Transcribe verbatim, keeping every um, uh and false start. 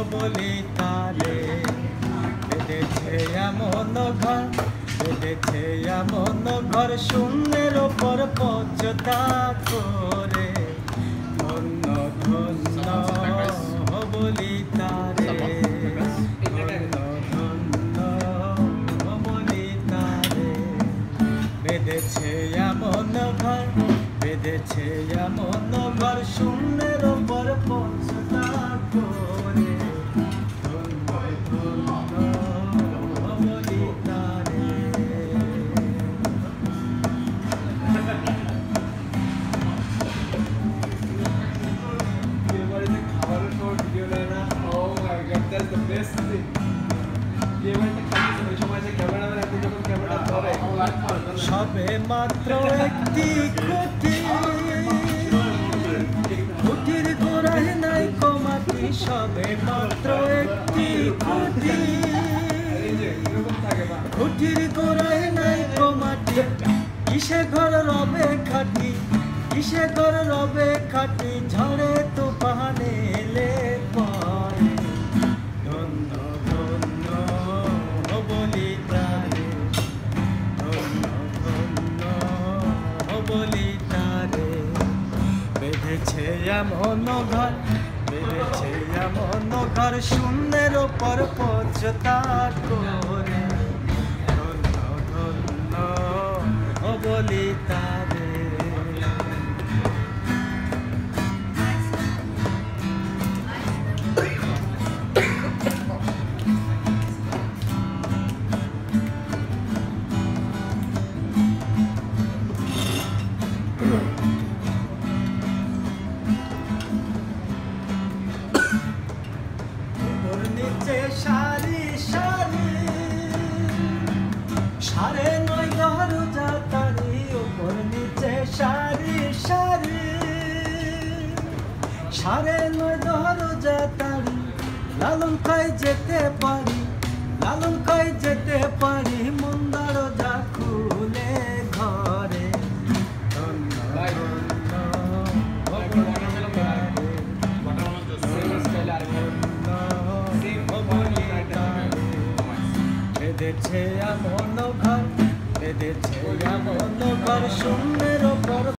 বলি তারে বেঁধেছে এমন ঘর বেঁধেছে এমন ঘর শূন্যের ওপর পচতা করে ধন্য ধন্য বলি তারে ধন্য ধন্য বলি তারে বেঁধেছে এমন ঘর বেঁধেছে এমন ঘর শূন্যের ওপর পচতা করে সবে মাত্র একটি খুঁটি খুঁটির গোড়ায় নাই কমাটি সবে মাত্র একটি খুঁটি খুঁটির গোড়ায় নাই কমাটি কিসে ঘর রবে খাটি কিসে ঘর রবে খাটি ঝড়ে তো পাহাড়ে এলে পরে ধন্য ধন্য বলি তারে ধন্য ধন্য বলি তারে বেঁধেছে এমন ঘর বেঁধেছে এমন ঘর শূন্যের ওপর পচতা করে ধন্য ধন্য বলি তারে নিচে সারি সারি সারে নয় দরজা তারি ওপর নিচে সারি সারি সারে নয় দরজা তারি লালন খাই যেতে পারি লালন খাই যেতে পারি মন দরজা খুলে ঘরে বেঁধেছে এমন ঘর বেঁধেছে এমন ঘর শূন্যের ওপর